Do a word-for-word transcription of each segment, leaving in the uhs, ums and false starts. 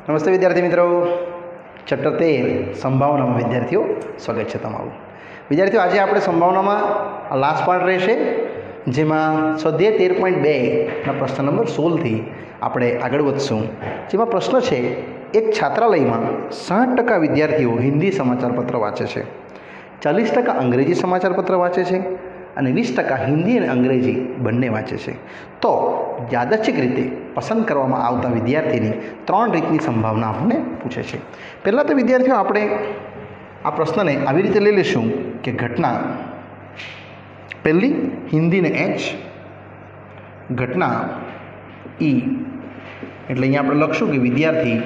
નમસ્તે વિદ્યાર્થી મિત્રો, ચેપ્ટર તેર સંભાવનામાં વિદ્યાર્થીઓ સ્વાગત છે તમારું. વિદ્યાર્થીઓ, આજે આપણે સંભાવનામાં લાસ્ટ પાર્ટ રહેશે, જેમાં સ્વાધ્યાય તેર પોઈન્ટ બેના પ્રશ્ન નંબર સોળથી આપણે આગળ વધશું. જેમાં પ્રશ્ન છે, એક છાત્રાલયમાં સાઠ ટકા વિદ્યાર્થીઓ હિન્દી સમાચારપત્ર વાંચે છે, ચાલીસ ટકા અંગ્રેજી સમાચારપત્ર વાંચે છે અને વીસ ટકા હિન્દી અને અંગ્રેજી બંને વાંચે છે. તો યાદચ્છિક રીતે પસંદ કરવામાં આવતા વિદ્યાર્થીની ત્રણ રીતની સંભાવના આપણને પૂછે છે. પહેલાં તો વિદ્યાર્થીઓ, આપણે આ પ્રશ્નને આવી રીતે લઈ લઈશું કે ઘટના પહેલી હિન્દીને એચ, ઘટના ઈ. એટલે અહીંયા આપણે લખશું કે વિદ્યાર્થી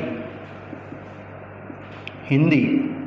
હિન્દી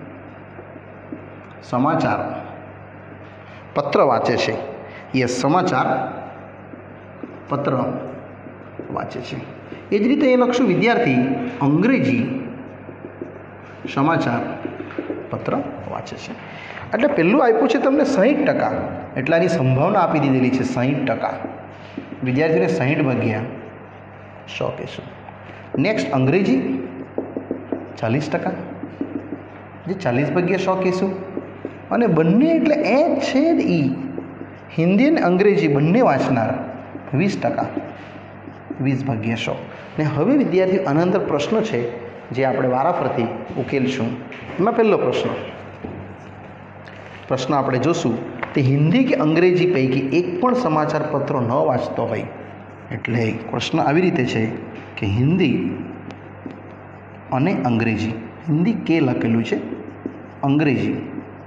સમાચાર પત્ર વાંચે છે. યસ, સમાચાર પત્ર વાંચે છે. એ જ રીતે એ લખશું વિદ્યાર્થી અંગ્રેજી સમાચાર પત્ર વાંચે છે. એટલે પહેલું આપ્યું છે તમને સાહીઠ ટકા, એટલે આની સંભાવના આપી દીધેલી છે સાહીઠ ટકા. વિદ્યાર્થીને સાહીઠ ભાગ્યા સો કહેશું. નેક્સ્ટ અંગ્રેજી ચાલીસ ટકા, જે ચાલીસ ભાગ્યા સો કહીશું. અને બંને એટલે એચ છે ઈ, હિન્દી અને અંગ્રેજી બંને વાંચનાર વીસ ટકા, વીસ ભાગ્યા સો. ને હવે વિદ્યાર્થીઓ, આના અંદર પ્રશ્ન છે જે આપણે વારાફરતી ઉકેલશું. એમાં પહેલો પ્રશ્ન પ્રશ્ન આપણે જોશું તે હિન્દી કે અંગ્રેજી પૈકી એક પણ સમાચાર પત્રો ન વાંચતો હોય. એટલે પ્રશ્ન આવી રીતે છે કે હિન્દી અને અંગ્રેજી, હિન્દી કે લખેલું છે, અંગ્રેજી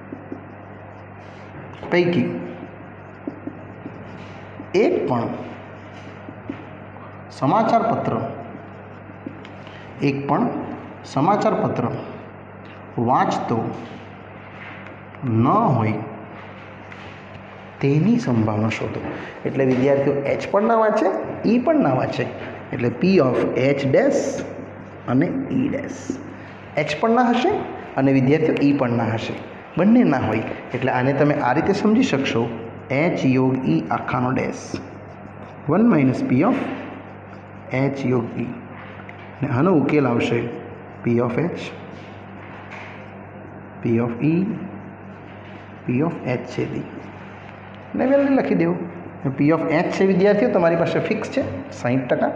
પૈકી એક પણ સમાચાર પત્ર એક પણ સમાચાર પત્ર વાંચતો ન હોય તેની સંભાવના શોધો. એટલે વિદ્યાર્થીઓ એચ પણ ના વાંચે, ઈ પણ ના વાંચે, એટલે પી ઓફ એચ ડેશ અને ઈ ડેશ. એચ પણ ના હશે અને વિદ્યાર્થીઓ ઈ પણ ના હશે, બંને ના હોય. એટલે આને તમે આ રીતે સમજી શકશો, એચ યોગ ઈ આખાનો dash, one minus P of H યોગ ઈ. ને આનો ઉકેલ આવશે P of H, P of E, P of H છે દી. ને વેલ્યુ લખી દેવું. પી ઓફ એચ છે વિદ્યાર્થીઓ તમારી પાસે ફિક્સ છે સાહીઠ ટકા,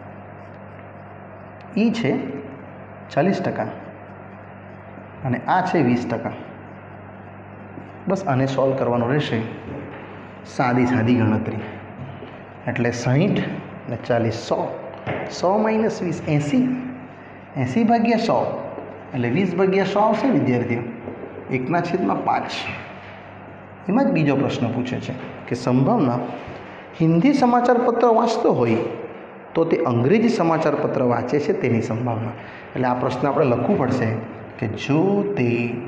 ઈ છે ચાલીસ ટકા અને આ છે વીસ ટકા. બસ આને સોલ્વ કરવાનું રહેશે, સાદી સાદી ગણતરી. એટલે સાહીઠ ને ચાલીસ સો, સો માઇનસ વીસ એંસી, એંસી ભાગ્યા સો એટલે વીસ ભાગ્યા સો આવશે વિદ્યાર્થીઓ, એકના છેદમાં પાંચ. એમાં જ બીજો પ્રશ્ન પૂછે છે કે સંભાવના હિન્દી સમાચાર પત્ર વાંચતો હોય તો તે અંગ્રેજી સમાચાર પત્ર વાંચે છે તેની સંભાવના. એટલે આ પ્રશ્ન આપણે લખવું પડશે કે જો તે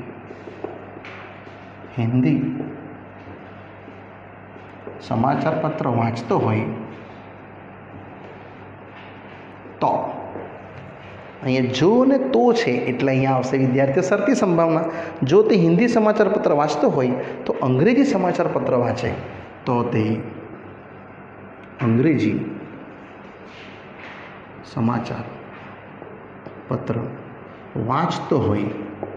હિન્દી સમાચાર પત્ર વાંચતો હોય તો, અહીંયા જો ને તો છે એટલે અહીંયા આવશે વિદ્યાર્થીઓ શરતી સંભાવના. જો તે હિન્દી સમાચાર પત્ર વાંચતો હોય તો અંગ્રેજી સમાચાર પત્ર વાંચે તો તે અંગ્રેજી સમાચાર પત્ર વાંચતો હોય.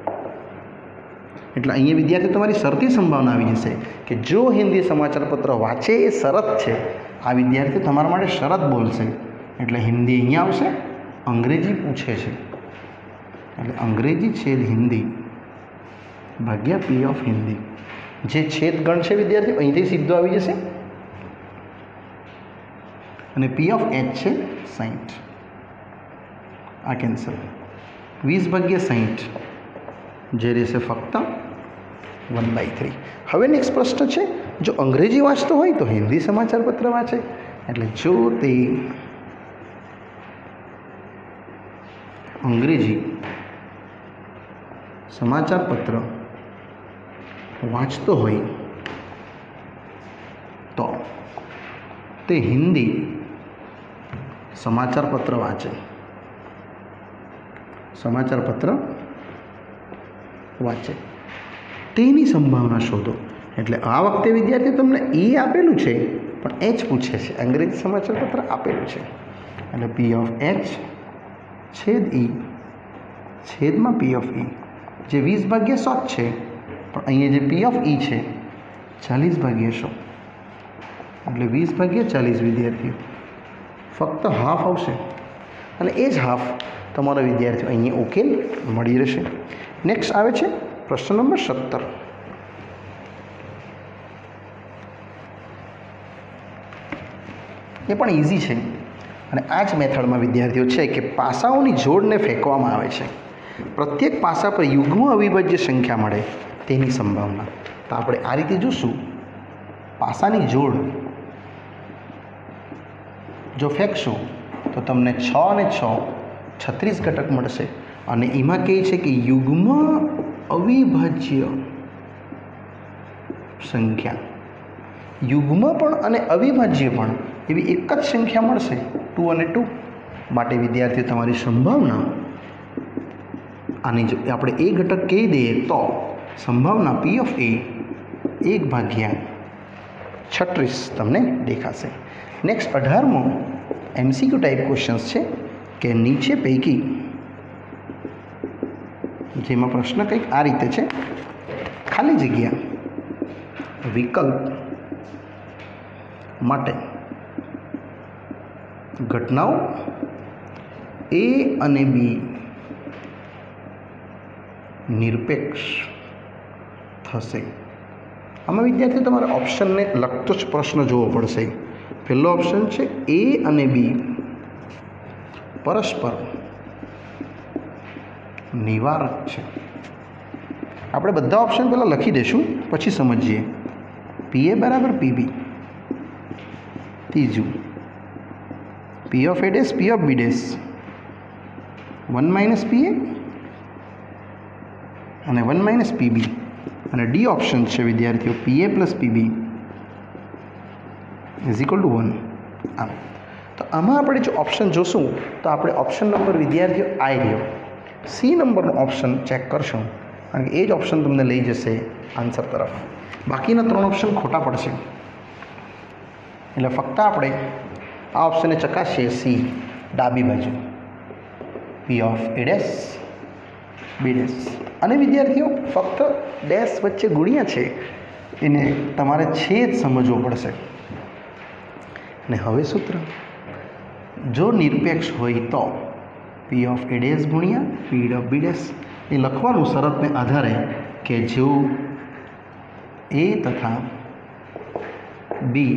એટલે અહીંયા વિદ્યાર્થી તમારી શરતી સંભાવના આવી જશે કે જો હિન્દી સમાચાર પત્ર વાંચે એ શરત છે. આ વિદ્યાર્થી તમારા માટે શરત બોલશે. એટલે હિન્દી અહીંયા આવશે, અંગ્રેજી પૂછે છે એટલે અંગ્રેજી છેદ હિન્દી ભાગ્યા પી ઓફ હિન્દી. જે છેદ ગણ છે વિદ્યાર્થી અહીંથી સીધો આવી જશે અને પી ઓફ એચ છે સાહીઠ, આ કેન્સલ. વીસ ભાગ્યા સાહીઠ જે રહેશે ફક્ત વન બાય થ્રી. હવે નેક્સ્ટ પ્રશ્ન છે, જો અંગ્રેજી વાંચતો હોય તો હિન્દી સમાચાર પત્ર વાંચે. એટલે જો તે અંગ્રેજી સમાચાર પત્ર વાંચતો હોય તો તે હિન્દી સમાચાર પત્ર વાંચે, સમાચાર પત્ર વાંચે તેની સંભાવના શોધો. એટલે આ વખતે વિદ્યાર્થી તમને ઈ આપેલું છે પણ એચ પૂછે છે, અંગ્રેજી સમાચાર પત્ર આપેલું છે. એટલે પી ઓફ એચ છેદ ઈ છેદમાં પી ઓફ ઈ, જે વીસ ભાગ્યા સો જ છે, પણ અહીંયા જે પી ઓફ ઈ છે ચાલીસ ભાગ્યા સો, એટલે વીસ ભાગ્યા ચાલીસ વિદ્યાર્થીઓ, ફક્ત હાફ આવશે અને એ જ હાફ તમારા વિદ્યાર્થીઓ અહીંયા ઉકેલ મળી રહેશે. નેક્સ્ટ આવે છે પ્રશ્ન નંબર સત્તર. એ પણ ઇઝી છે અને આ જ મેથડમાં વિદ્યાર્થીઓ છે કે પાસાઓની જોડને ફેંકવામાં આવે છે, પ્રત્યેક પાસા પર યુગ્મ અવિભાજ્ય સંખ્યા મળે તેની સંભાવના. તો આપણે આ રીતે જોશું, પાસાની જોડ જો ફેંકશું તો તમને છ અને છ છત્રીસ ઘટક મળશે અને એમાં કહે છે કે યુગ્મ અવિભાજ્ય સંખ્યા, યુગ્મ પણ અને અવિભાજ્ય પણ એવી એક જ સંખ્યા મળશે, ટુ અને ટુ. માટે વિદ્યાર્થીઓ તમારી સંભાવના આની જો આપણે એ ઘટક કહી દઈએ તો સંભાવના પી ઓફ એ એક ભાગ્યા છત્રીસ તમને દેખાશે. નેક્સ્ટ અઢારમો એમસીક્યુ ટાઈપ ક્વેશ્ચન્સ છે કે નીચે પૈકી, જેમાં પ્રશ્ન કંઈક આ રીતે છે, ખાલી જગ્યા વિકલ્પ માટે ઘટનાઓ એ અને બી નિરપેક્ષ થશે. આમાં વિદ્યાર્થીઓ તમારે ઓપ્શનને લગતો જ પ્રશ્ન જોવો પડશે. પહેલો ઓપ્શન છે એ અને બી પરસ્પર નિવારક છે. આપણે બધા ઓપ્શન પહેલાં લખી દઈશું, પછી સમજીએ. પી એ બરાબર પી બી. ત્રીજું P of A dash P of B dash one minus P A અને વન માઇનસ પી બી. અને ડી ઓપ્શન છે વિદ્યાર્થીઓ P A plus P B is equal to one. આમ તો આમાં આપણે જો ઓપ્શન જોશું તો આપણે ઓપ્શન નંબર વિદ્યાર્થીઓ આઈ રહ્યો, સી નંબરનો ઓપ્શન ચેક કરશું, કારણ કે એ જ ઓપ્શન તમને લઈ જશે આન્સર તરફ. બાકીના ત્રણ ઓપ્શન ખોટા પડશે, એટલે ફક્ત આપણે આ ઓપ્શનને ચકાસીએ, સી ડાબી બાજુ P of A dash B dash. અને વિદ્યાર્થીઓ ફક્ત ડેશ વચ્ચે ગુણ્યા છે એને તમારે છે જ સમજવો પડશે. અને હવે સૂત્ર, જો નિરપેક્ષ હોય તો પી ઓફ એ ડેશ ગુણ્યા પી ઓફ બી ડેશ એ લખવાનું શરતને આધારે કે જો એ તથા બી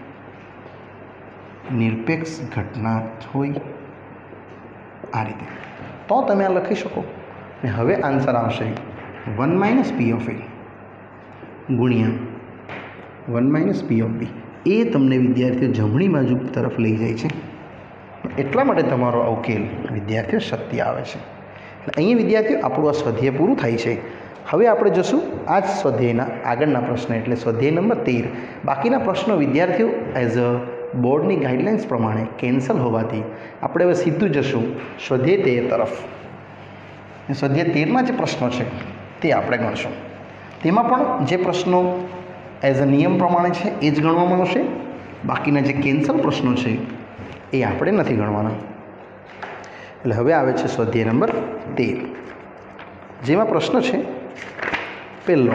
નિરપેક્ષ ઘટના હોય, આ રીતે તો તમે આ લખી શકો. ને હવે આન્સર આવશે one minus P of A ગુણ્યા one minus P of B. એ તમને વિદ્યાર્થીઓ જમણી બાજુ તરફ લઈ જાય છે, એટલા માટે તમારો આ ઉકેલ વિદ્યાર્થીઓ સત્ય આવે છે. અહીંયા વિદ્યાર્થીઓ આપણું આ સ્વાધ્યાય પૂરું થાય છે. હવે આપણે જોશું આ જ સ્વાધ્યાયના આગળના પ્રશ્ન, એટલે સ્વાધ્યાય નંબર તેર. બાકીના પ્રશ્નો વિદ્યાર્થીઓ એઝ અ બોર્ડની ગાઈડલાઇન્સ પ્રમાણે કેન્સલ હોવાથી આપણે હવે સીધું જશું સ્વાધ્યાય તેર તરફ. સ્વાધ્યાય તેરના જે પ્રશ્નો છે તે આપણે ગણશું. તેમાં પણ જે પ્રશ્નો એઝ અ નિયમ પ્રમાણે છે એ જ ગણવામાં આવશે. બાકીના જે કેન્સલ પ્રશ્નો છે એ આપણે નથી ગણવાના. એટલે હવે આવે છે સ્વાધ્યાય નંબર તેર, જેમાં પ્રશ્ન છે પહેલો,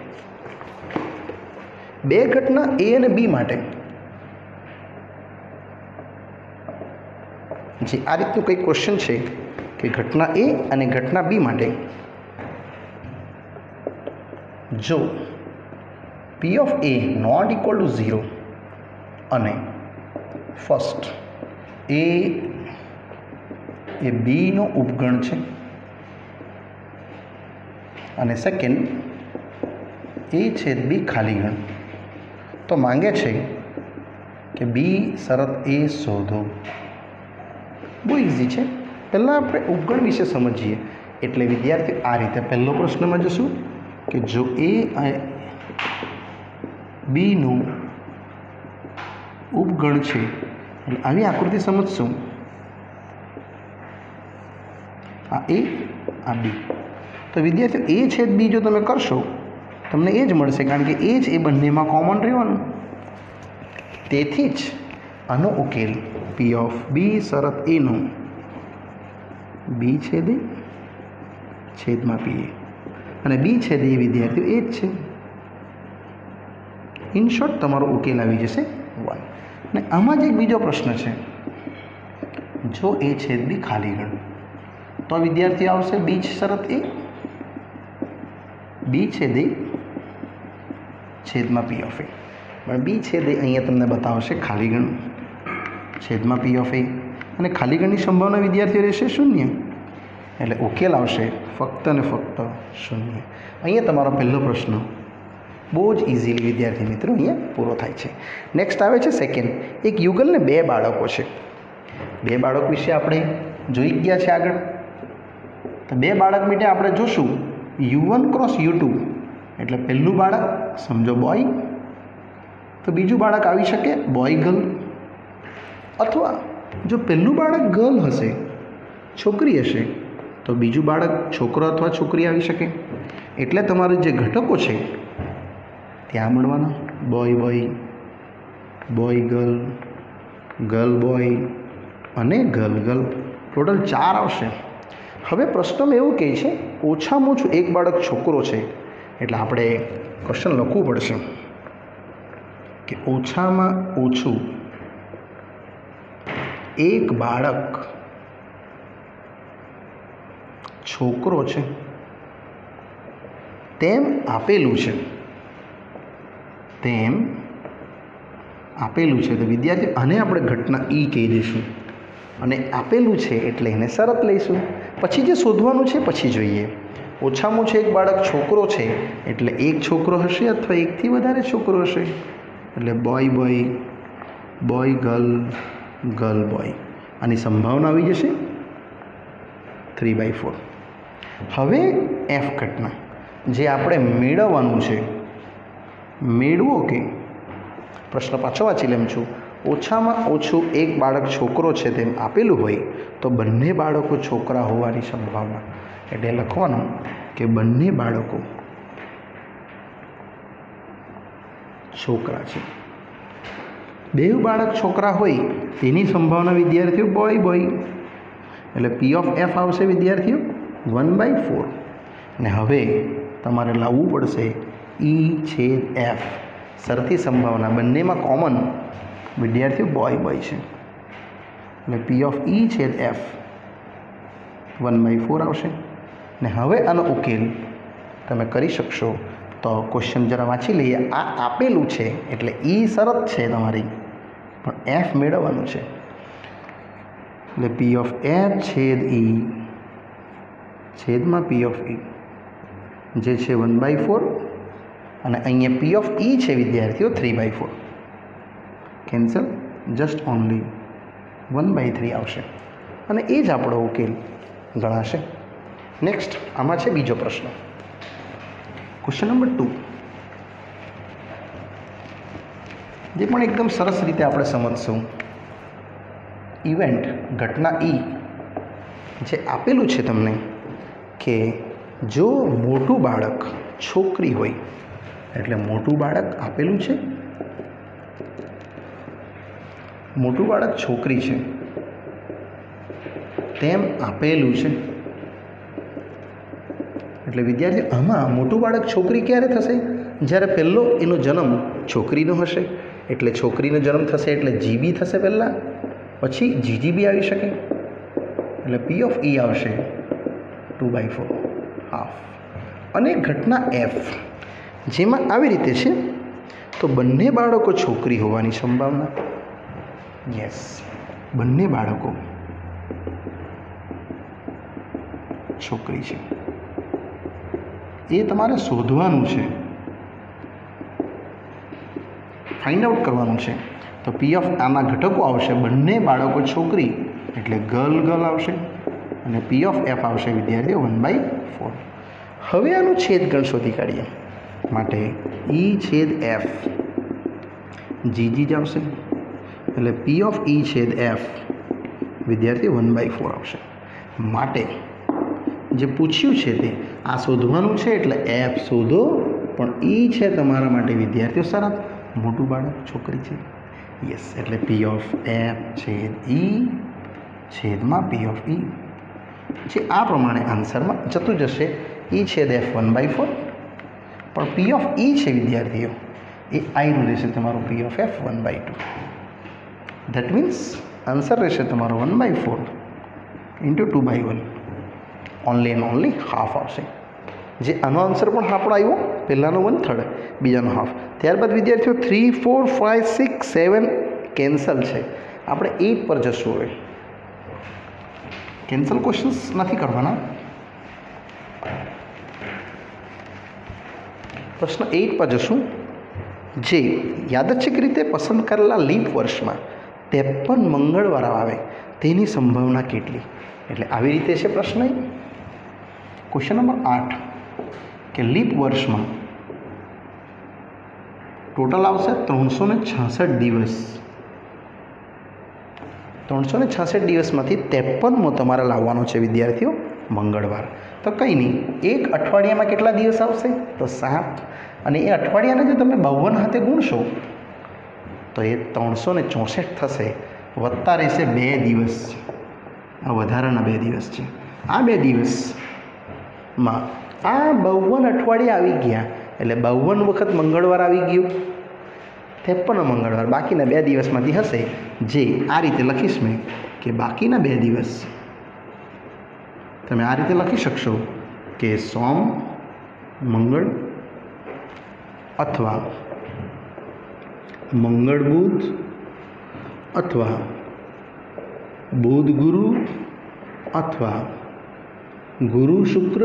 બે ઘટના એ અને બી માટે જે આ રીતનું કંઈક ક્વેશ્ચન છે કે ઘટના એ અને ઘટના બી માટે જો P of A not equal to zero અને ફર્સ્ટ એ એ બીનો ઉપગણ છે અને સેકન્ડ એ છે બી ખાલી ગણ, તો માંગે છે કે બી શરત એ શોધો. બહુ ઇઝી છે. પહેલાં આપણે ઉપગણ વિશે સમજીએ. એટલે વિદ્યાર્થી આ રીતે પહેલો પ્રશ્નમાં જશું કે જો એ બીનું ઉપગણ છે, એટલે આવી આકૃતિ સમજશું. આ એ આ બી, તો વિદ્યાર્થીઓ એ છેદ બી જો તમે કરશો તમને એ જ મળશે, કારણ કે એ જ એ બંનેમાં કોમન રહેવાનું. તેથી જ આનો ઉકેલ પી ઓફ બી શરત એનો બી છેદે છેદમાં પી એ, અને બી છેદ એ વિદ્યાર્થીઓ એ જ છે. ઇન શોર્ટ તમારો ઉકેલ આવી જશે વન. અને આમાં જ એક બીજો પ્રશ્ન છે, જો એ છેદ બી ખાલી ગણ તો વિદ્યાર્થી આવશે બી શરત એ, બી છેદ એ છેદમાં પી ઓફ એ. પણ બી છેદ એ અહીંયા તમને બતાવશે ખાલી ગણ છેદમાં પી ઓફ એ, અને ખાલી ગણની સંભાવના વિદ્યાર્થીઓ રહેશે શૂન્ય, એટલે ઉકેલ આવશે ફક્ત ને ફક્ત શૂન્ય. અહીંયા તમારો પહેલો પ્રશ્ન બહુ જ ઇઝીલી વિદ્યાર્થી મિત્રો અહીંયા પૂરો થાય છે. નેક્સ્ટ આવે છે સેકન્ડ. એક યુગલને બે બાળકો છે. બે બાળક વિશે આપણે જોઈ ગયા છે આગળ. તો બે બાળક માટે આપણે જોશું U one cross U two, એટલે પહેલું બાળક સમજો બોય, તો બીજું બાળક આવી શકે બોય ગર્લ, અથવા જો પહેલું બાળક ગર્લ હશે છોકરી હશે તો બીજું બાળક છોકરો અથવા છોકરી આવી શકે. એટલે તમારે જે ઘટકો છે ત્યાં મળવાના boy boy, boy girl, girl boy અને ગર્લ ગર્લ, ટોટલ ચાર આવશે. હવે પ્રશ્નમાં એવું કહે છે ઓછામાં ઓછું એક બાળક છોકરો છે, એટલે આપણે ક્વેશ્ચન લખવું પડશે કે ઓછામાં ઓછું એક બાળક છોકરો છે તેમ આપેલું છે, તેમ આપેલું છે. તો વિદ્યાર્થી આને આપણે ઘટના ઈ કહી દઈશું, અને આપેલું છે એટલે એને શરત લઈશું. પછી જે શોધવાનું છે પછી જોઈએ. ઓછામાં ઓછું એક બાળક છોકરો છે એટલે એક છોકરો હશે અથવા એકથી વધારે છોકરો હશે, એટલે boy boy, boy girl, girl boy. આની સંભાવના આવી જશે થ્રી બાય ફોર. હવે એફ ઘટના જે આપણે મેળવવાનું છે, મેળવો કે પ્રશ્ન પાછો વાંચી લેમ છું. ઓછામાં ઓછું એક બાળક છોકરો છે તેમ આપેલું હોય તો બંને બાળકો છોકરા હોવાની સંભાવના, એટલે લખવાનું કે બંને બાળકો છોકરા છે. બે બાળક છોકરા હોય તેની સંભાવના વિદ્યાર્થીઓ બોય બોય, એટલે પી ઓફ એફ આવશે વિદ્યાર્થીઓ વન બાય ફોર. ને હવે તમારે લાવવું પડશે ઈ છેદ એફ, સરખી સંભાવના બંનેમાં કોમન વિદ્યાર્થીઓ બોય બોય છે, એટલે પી ઓફ ઈ છેદ એફ વન બાય ફોર આવશે. ને હવે આનો ઉકેલ તમે કરી શકશો. તો ક્વેશ્ચન જરા વાંચી લઈએ. આ આપેલું છે એટલે ઈ શરત છે તમારી, પણ એફ મેળવવાનું છે, એટલે પી ઓફ એફ છેદ ઈ છેદમાં પી ઓફ ઈ જે છે વન બાય ફોર, અને અહીંયા પી ઓફ ઈ છે વિદ્યાર્થીઓ three by four. Cancel, just only one by three આવશે, અને એ જ આપણો ઉકેલ ગણાશે. નેક્સ્ટ આમાં છે બીજો પ્રશ્ન, ક્વેશ્ચન નંબર ટુ, જે પણ એકદમ સરસ રીતે આપણે સમજશું. ઇવેન્ટ ઘટના ઈ જે આપેલું છે તમને કે જો મોટું બાળક છોકરી હોય, એટલે મોટું બાળક આપેલું છે, મોટું બાળક છોકરી છે તેમ આપેલું છે. એટલે વિદ્યાર્થી આમાં મોટું બાળક છોકરી ક્યારે થશે? જ્યારે પહેલો એનો જન્મ છોકરીનો હશે, એટલે છોકરીનો જન્મ થશે એટલે જીબી થશે પહેલાં, પછી જીજીબી આવી શકે, એટલે પી ઓફ ઈ આવશે ટુ બાય ફોર હાફ. અને ઘટના એફ જેમાં આવી રીતે છે, તો બંને બાળકો છોકરી હોવાની સંભાવના, યસ બંને બાળકો છોકરી છે, એ તમારે શોધવાનું છે, ફાઇન્ડ આઉટ કરવાનું છે. તો પી ઓફ આના ઘટકો આવશે બંને બાળકો છોકરી એટલે ગર્લ ગર્લ આવશે, અને પી ઓફ એફ આવશે વિદ્યાર્થીઓ વન બાય ફોર. હવે આનું છેદગણ શોધી કાઢીએ, માટે ઈ છેદ એફ જીજી જ આવશે, એટલે પી ઓફ ઈ છેદ એફ વિદ્યાર્થી વન બાય ફોર આવશે. માટે જે પૂછ્યું છે તે આ શોધવાનું છે, એટલે એફ શોધો, પણ ઈ છે તમારા માટે વિદ્યાર્થીઓ શરત, મોટું બાળક છોકરી છે, યસ. એટલે પી ઓફ એફ છેદ ઈ છેદમાં પી ઓફ ઈ જે આ પ્રમાણે આન્સરમાં જતું જશે એ છેદ એફ વન બાય ફોર, પણ પી ઓફ ઈ છે વિદ્યાર્થીઓ એ આઈનું રહેશે તમારું P of F one by two. That means answer રહેશે તમારો one by four into two by one, only and only half આવશે. જે આનો આન્સર પણ આપણો આવ્યો, પહેલાંનો વન થર્ડ, બીજાનો હાફ. ત્યારબાદ વિદ્યાર્થીઓ three four five six seven cancel છે. આપણે એઇટ પર જશું. હવે કેન્સલ ક્વેશ્ચન્સ નથી કરવાના. પ્રશ્ન એઇટ પર જશું. જે યાદચ્છિક રીતે પસંદ કરેલા લીપ વર્ષમાં ત્રેપન મંગળવાર આવે તેની સંભાવના કેટલી? એટલે આવી રીતે છે પ્રશ્ન. ક્વેશ્ચન નંબર આઠ કે લીપ વર્ષમાં ટોટલ આવશે ત્રણસો ને છાસઠ દિવસ. ત્રણસો ને છાસઠ દિવસમાંથી ત્રેપનમો તમારે લાવવાનો છે વિદ્યાર્થીઓ મંગળવાર. તો કંઈ નહીં, એક અઠવાડિયામાં કેટલા દિવસ આવશે? તો સાત. અને એ અઠવાડિયાને જો તમે બાવન હાથે ગુણશો તો એ ત્રણસો ને ચોસઠ થશે. વત્તા રહેશે બે દિવસ, આ વધારાના બે દિવસ છે. આ બે દિવસમાં આ બાવન અઠવાડિયા આવી ગયા એટલે બાવન વખત મંગળવાર આવી ગયું, ત્રેપન મંગળવાર બાકીના બે દિવસમાંથી હશે. જે આ રીતે લખીશ મેં કે બાકીના બે દિવસ તમે આ રીતે લખી શકશો કે સોમ મંગળ અથવા મંગળ બુધ અથવા બુધ ગુરુ અથવા ગુરુ શુક્ર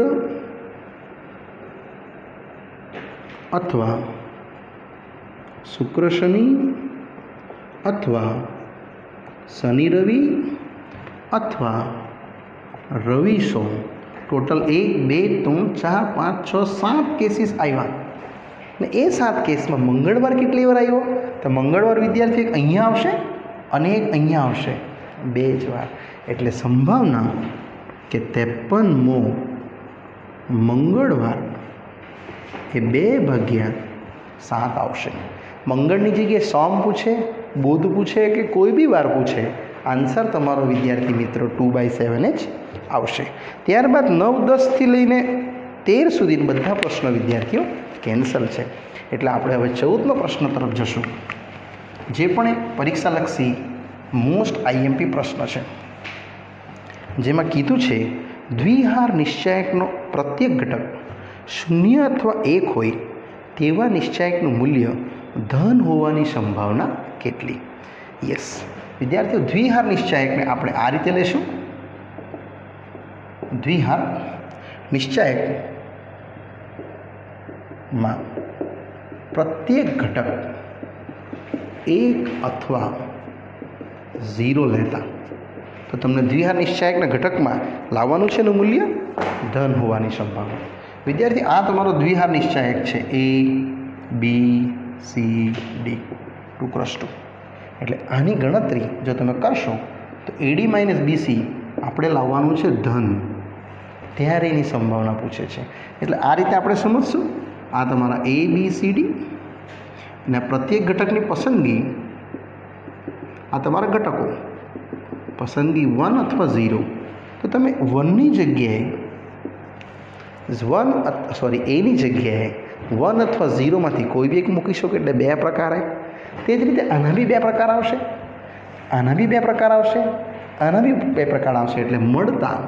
અથવા શુક્ર શનિ અથવા શનિ રવિ અથવા રવિ સોમ. ટોટલ એક બે ત્રણ ચાર પાંચ છ સાત કેસીસ આવ્યા ને એ સાત કેસમાં મંગળવાર કેટલી વાર આવ્યો? તો મંગળવાર વિદ્યાર્થી એક અહીંયા આવશે અને એક અહીંયા આવશે, બે જ વાર. એટલે સંભાવના કે ત્રેપનમો મંગળવાર એ બે ભાગ્યા સાત આવશે. મંગળની જગ્યાએ સોમ પૂછે, બુધ પૂછે કે કોઈ બી વાર પૂછે, આન્સર તમારો વિદ્યાર્થી મિત્રો ટુ બાય સેવન જ આવશે. ત્યારબાદ નવ દસથી લઈને તેર સુધી બધા પ્રશ્નો વિદ્યાર્થીઓ કેન્સલ છે. એટલે આપણે હવે ચૌદમો પ્રશ્ન તરફ જશું, જે પણ એક પરીક્ષાલક્ષી મોસ્ટ આઈએમપી પ્રશ્ન છે. જેમાં કીધું છે દ્વિહાર નિશ્ચાયકનો પ્રત્યેક ઘટક શૂન્ય અથવા એક હોય તેવા નિશ્ચાયકનું મૂલ્ય ધન હોવાની સંભાવના કેટલી? યસ વિદ્યાર્થીઓ, દ્વિહાર નિશ્ચાયકને આપણે આ રીતે લેશું. દ્વિહાર નિશ્ચાયકમાં પ્રત્યેક ઘટક એક અથવા ઝીરો લેતા તો તમને દ્વિહાર નિશ્ચાયકના ઘટકમાં લાવવાનું છે એનું મૂલ્ય ધન હોવાની સંભાવના. વિદ્યાર્થી આ તમારો દ્વિહાર નિશ્ચાયક છે A B C D two cross two. એટલે આની ગણતરી જો તમે કરશો તો એડી માઇનસ બીસી આપણે લાવવાનું છે ધન, ત્યારે એની સંભાવના પૂછે છે. એટલે આ રીતે આપણે સમજશું. આ તમારા એ બી સી ડી અને પ્રત્યેક ઘટકની પસંદગી, આ તમારા ઘટકો પસંદગી વન અથવા ઝીરો. તો તમે વનની જગ્યાએ વન સોરી એની જગ્યાએ વન અથવા ઝીરોમાંથી કોઈ બી એક મૂકી શકો એટલે બે પ્રકાર આવે. તે જ રીતે આના બી બે પ્રકાર આવશે, આના બી બે પ્રકાર આવશે, આના બી બે પ્રકાર આવશે. એટલે મળતા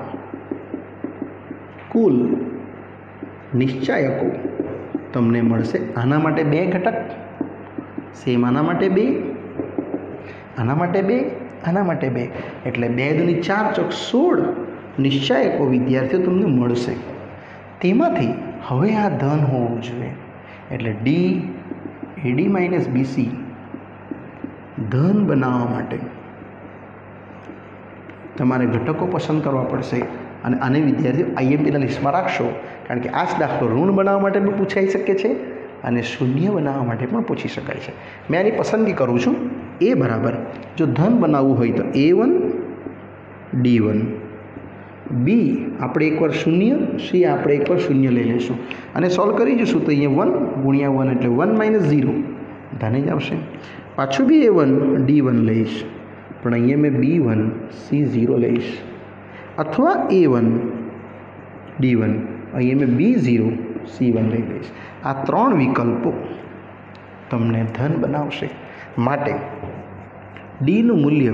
કુલ નિશ્ચાયકો તમને મળશે. આના માટે બે ઘટક સેમ, આના માટે બે, આના માટે બે, આના માટે બે. એટલે બે દુની ચાર ચોક સોળ નિશ્ચાયકો વિદ્યાર્થીઓ તમને મળશે. તેમાંથી હવે આ ધન હોવું જોઈએ. એટલે ડી એડી માઇનસ બીસી ધન બનાવવા માટે તમારે ઘટકો પસંદ કરવા પડશે. અને આને વિદ્યાર્થીઓ આઈએમપીના લિસ્ટમાં રાખશો, કારણ કે આ જ દાખલો ઋણ બનાવવા માટે પણ પૂછાઈ શકે છે અને શૂન્ય બનાવવા માટે પણ પૂછી શકાય છે. મેં આની પસંદગી કરું છું. એ બરાબર જો ધન બનાવવું હોય તો A one D one, B આપણે એકવાર શૂન્ય, સી આપણે એકવાર શૂન્ય લઈ લઈશું અને સોલ્વ કરી જઈશું. તો અહીંયા વન ગુણ્યા વન એટલે વન માઇનસ ઝીરો ધન જ આવશે. પાછું B A one D one લઈશ, પણ અહીંયા મેં બી વન સી ઝીરો લઈશ. અથવા એ વન ડી વન, અહીં મેં બી ઝીરો સી વન લઈ લઈશ. આ ત્રણ વિકલ્પો તમને ધન બનાવશે. માટે ડીનું મૂલ્ય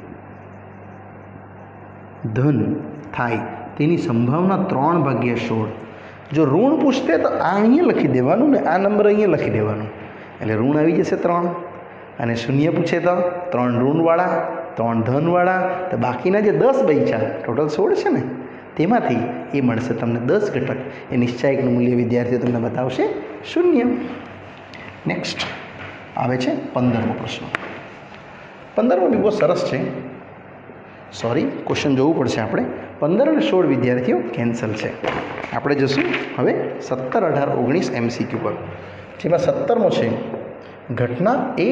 ધન થાય તેની સંભાવના ત્રણ ભાગ્યા સોળ. જો ઋણ પૂછતે તો આ અહીંયા લખી દેવાનું ને આ નંબર અહીંયા લખી દેવાનું, એટલે ઋણ આવી જશે ત્રણ. અને શૂન્ય પૂછે તો ત્રણ ઋણવાળા, ત્રણ ધનવાળા, તો બાકીના જે દસ બચ્યા ટોટલ સોળ છે ને તેમાંથી એ મળશે તમને દસ ઘટક. એ નિશ્ચાયકનું મૂલ્ય વિદ્યાર્થીઓ તમને બતાવશે શૂન્ય. નેક્સ્ટ આવે છે પંદરમો પ્રશ્ન. પંદરમો બી બહુ સરસ છે. સોરી, ક્વેશ્ચન જોવું પડશે આપણે. પંદર અને સોળ વિદ્યાર્થીઓ કેન્સલ છે. આપણે જશું હવે સત્તર, અઢાર, ઓગણીસ એમસીક્યુ પર, જેમાં સત્તરમો છે ઘટના એ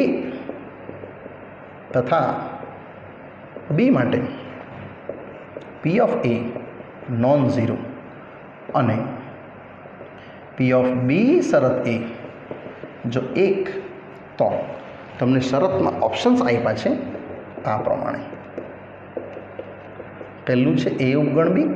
તથા બી માટે P of A non zero અને પી ઓફ બી શરત એ જો એક, તો તમને શરતમાં ઓપ્શન્સ આપ્યા છે આ પ્રમાણે. પહેલું છે એ ઉપગણ બી,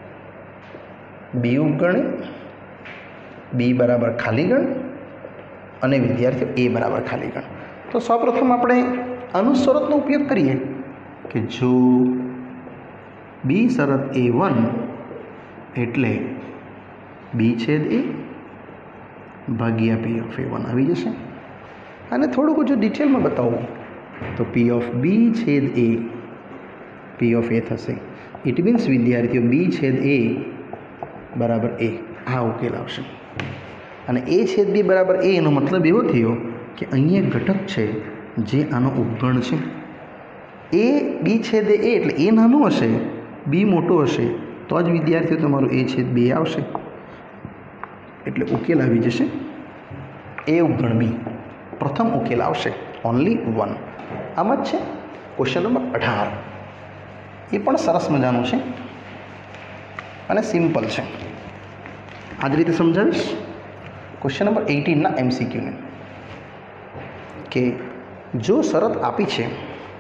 બી ઉપગણ એ, બી બરાબર ખાલી ગણ અને વિદ્યાર્થીઓ એ બરાબર ખાલી ગણ. તો સૌપ્રથમ આપણે અનુશરતનો ઉપયોગ કરીએ કે જો બી શરત એ વન એટલે બી છેદ એ ભાગ્યા પી ઓફ એ વન આવી જશે. અને થોડુંક જો ડિટેલમાં બતાવું તો પી ઓફ બી છેદ એ પી ઓફ એ થશે. ઇટ મીન્સ વિદ્યાર્થીઓ બી છેદ એ બરાબર એ, આ ઉકેલ આવશે. અને એ છેદ બી બરાબર એ, એનો મતલબ એવો થયો કે અહીંયા એક ઘટક છે જે આનો ઉપગણ છે. એ બી છેદ એ એટલે એ નાનું હશે, બી મોટો હશે, તો જ વિદ્યાર્થીઓ તમારું એ છેદ બે આવશે. એટલે ઉકેલ આવી જશે એ ઉપગણ બી. પ્રથમ ઉકેલ આવશે ઓનલી વન. આમ જ છે ક્વેશ્ચન નંબર અઢાર. એ પણ સરસ મજાનું છે અને સિમ્પલ છે. આ જ રીતે સમજાવીશ. ક્વેશ્ચન નંબર એટીનના એમસીક્યુને કે જો શરત આપી છે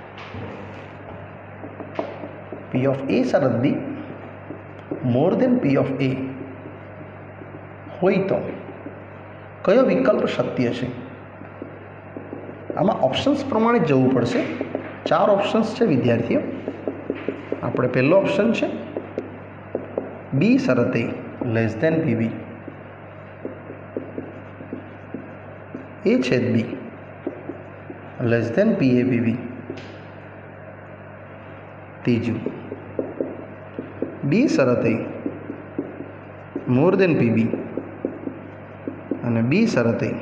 પી ઓફ એ શરત બી મોર દેન પી ઓફ એ હોય તો કયો વિકલ્પ સત્ય છે? આમાં ઓપ્શન્સ પ્રમાણે જવું પડશે. ચાર ઓપ્શન્સ છે વિદ્યાર્થીઓ. આપણે પહેલો ઓપ્શન છે બી શરત એ લેસ દેન પીબી, એ છેદ બી લેસ દેન પી એ પીબી. ત્રીજું બી શરત એ મોર દેન પીબી અને બી શરત એ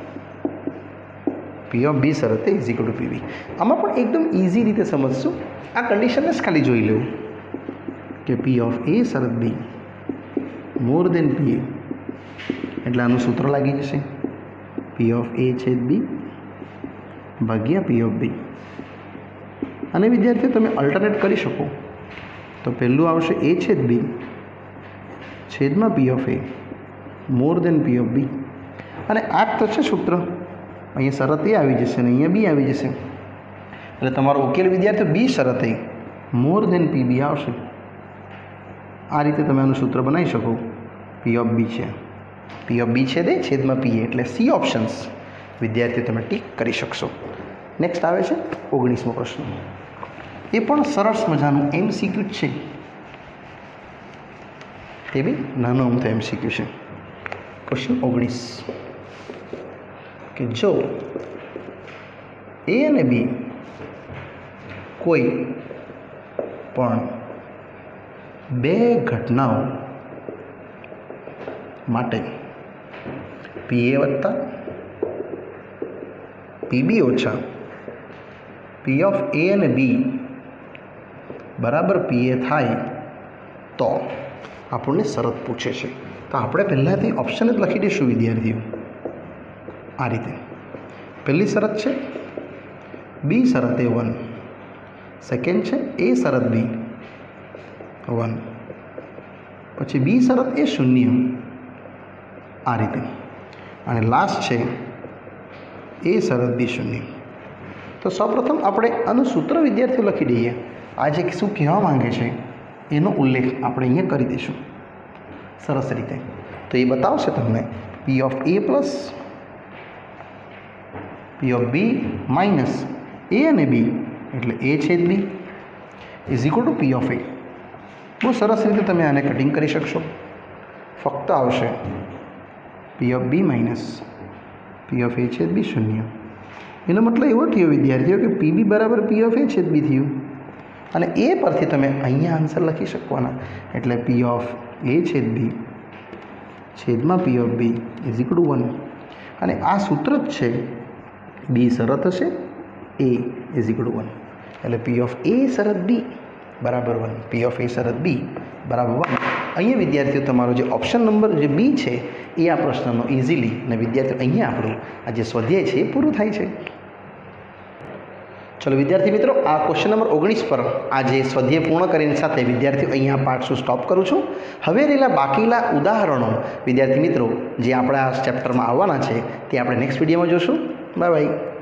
પી ઓફ બી શરત A is equal to PB. આમાં પણ એકદમ ઇઝી રીતે સમજશું. આ કન્ડિશનને જ ખાલી જોઈ લેવું કે પી ઓફ એ શરત બી મોર દેન પી એ એટલે આનું સૂત્ર લાગી જશે પી ઓફ એ છેદ બી ભાગ્યા પી ઓફ બી. અને વિદ્યાર્થીઓ તમે અલ્ટરનેટ કરી શકો તો પહેલું આવશે એ છેદ બી છેદમાં P of A more then P of બી. અને આ જ તો છે સૂત્ર. અહીંયા શરત એ આવી જશે અને અહીંયા બી આવી જશે એટલે તમારો ઉકેલ વિદ્યાર્થીઓ બી શરત એ મોર દેન પી બી આવશે. આ રીતે તમે આનું સૂત્ર બનાવી શકો. પી ઓફ બી છે પી ઓફ બી છે દે છેદમાં પી એ એટલે સી ઓપ્શન્સ વિદ્યાર્થીઓ તમે ટીક કરી શકશો. નેક્સ્ટ આવે છે ઓગણીસમો પ્રશ્ન. એ પણ સરસ મજાનું એમસીક્યુ છે. તે બી નાનો અમથો એમસીક્યુ છે. ક્વેશ્ચન ઓગણીસ કે જો એ અને બી કોઈ પણ બે ઘટનાઓ માટે પી એ વત્તા પીબી ઓછા પી ઓફ એ અને બી બરાબર પી એ થાય તો આપણને શરત પૂછે છે. તો આપણે પહેલાંથી ઓપ્શન જ લખી દઈશું વિદ્યાર્થીઓ. આ રીતે પહેલી શરત છે બી શરત એ વન, સેકન્ડ છે એ શરત બી વન, પછી બી શરત એ શૂન્ય, આ રીતે, અને લાસ્ટ છે એ શરત બી શૂન્ય. તો સૌપ્રથમ આપણે આનું સૂત્ર વિદ્યાર્થીઓ લખી દઈએ. આજે શું કહેવા માંગે છે એનો ઉલ્લેખ આપણે અહીંયા કરી દઈશું સરસ રીતે. તો એ બતાવશે તમને P of A plus P of B minus A અને બી એટલે એ છેદ B is equal to P of A. બહુ સરસ રીતે તમે આને કટિંગ કરી શકશો. ફક્ત આવશે P of B minus P of A છેદ બી શૂન્ય. એનો મતલબ એવો થયો વિદ્યાર્થીઓ કે પી બી બરાબર પી ઓફ એ છેદ બી થયું અને એ પરથી તમે અહીંયા આન્સર લખી શકવાના. એટલે પી ઓફ એ છેદ બી છેદમાં P of B is equal to one. અને આ સૂત્ર જ છે બી શરત હશે A is equal to one. એટલે પી ઓફ એ શરત બી બરાબર વન. પી ઓફ એ શરત બી બરાબર વન. અહીંયા વિદ્યાર્થીઓ તમારો જે ઓપ્શન નંબર જે બી છે એ આ પ્રશ્નનો ઇઝીલી અને વિદ્યાર્થીઓ અહીંયા આપણું આ જે સ્વાધ્યાય છે એ પૂરું થાય છે. ચલો વિદ્યાર્થી મિત્રો, આ ક્વેશ્ચન નંબર ઓગણીસ પર આ જે સ્વાધ્યાય પૂર્ણ કરીને સાથે વિદ્યાર્થીઓ અહીંયા પાઠ શું સ્ટોપ કરું છું. હવે રહેલા બાકીલા ઉદાહરણો વિદ્યાર્થી મિત્રો જે આપણા ચેપ્ટરમાં આવવાના છે તે આપણે નેક્સ્ટ વિડીયોમાં જોશું. Bye by.